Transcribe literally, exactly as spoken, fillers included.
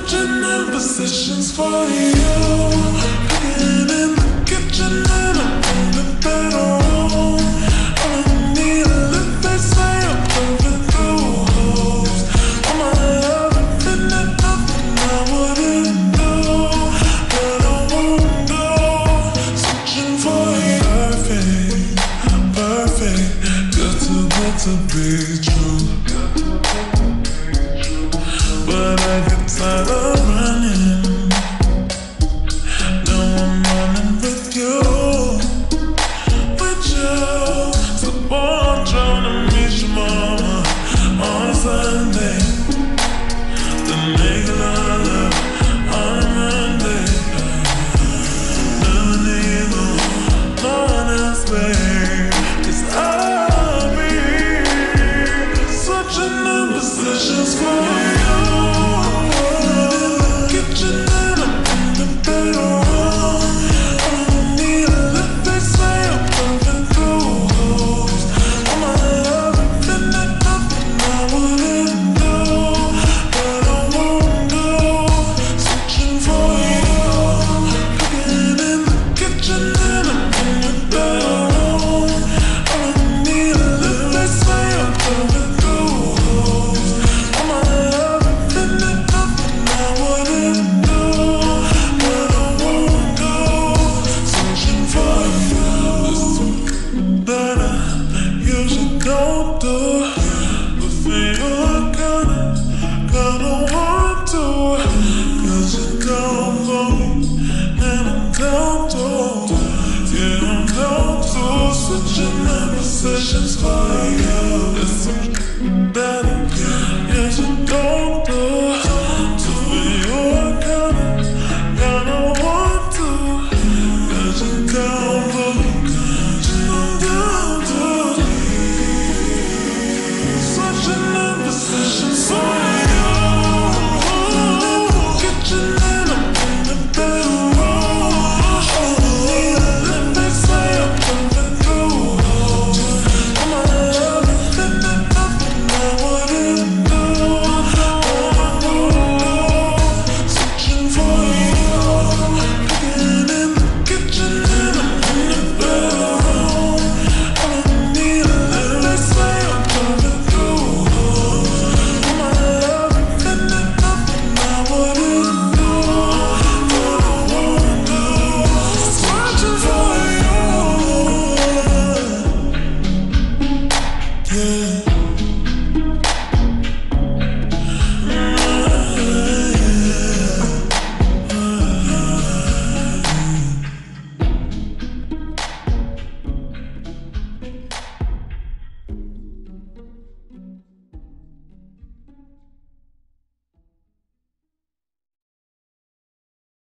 switching in positions for you. Cooking in the kitchen and I'm in the bedroom. I don't need a lip, they say I'm moving through holes. All my love and fitting nothing I wouldn't do, but I won't go. Switching for you. Perfect, perfect, good too good to be true. But I get tired of running. Now I'm running with you, with you. So boy, I'm trying to meet your mama on Sunday. The nigga